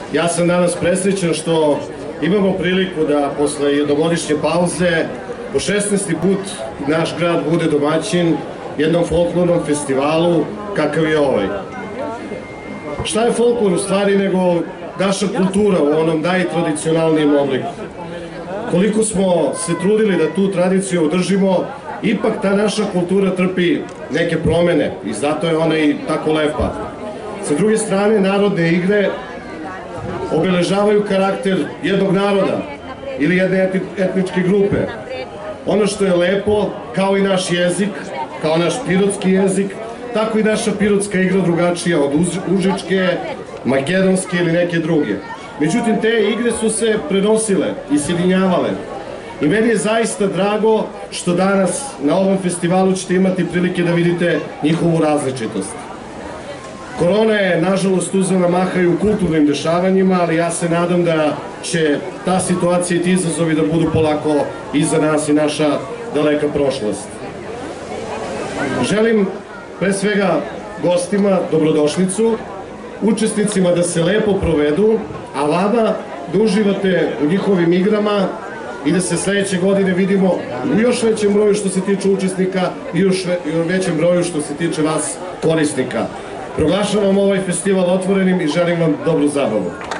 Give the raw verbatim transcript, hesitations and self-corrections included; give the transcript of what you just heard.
Ja sam danas presrećan što imamo priliku da posle jednogodišnje pauze po šesnaesti put naš grad bude domaćin jednom folklornom festivalu kakav je ovaj. Šta je folklor u stvari nego naša kultura u onom najtradicionalnijem obliku? Koliko smo se trudili da tu tradiciju održimo, ipak ta naša kultura trpi neke promene i zato je ona i tako lepa. Sa druge strane, narodne igre obeležavaju karakter jednog naroda ili jedne etničke grupe. Ono što je lepo, kao i naš jezik, kao naš pirotski jezik, tako i naša pirotska igra drugačija od užičke, makedonske ili neke druge. Međutim, te igre su se prenosile i sjedinjavale. I meni je zaista drago što danas na ovom festivalu ćete imati prilike da vidite njihovu različitost. Korona je, nažalost, uzela maha i u kulturnim dešavanjima, ali ja se nadam da će ta situacija i ti izazovi da budu polako iza nas i naša daleka prošlost. Želim, pre svega, gostima dobrodošlicu, učesnicima da se lepo provedu, a vama da uživate u njihovim igrama i da se sledeće godine vidimo u još većem broju što se tiče učesnika i još većem broju što se tiče vas korisnika. Proglašavam ovaj festival otvorenim i želim vam dobru zabavu.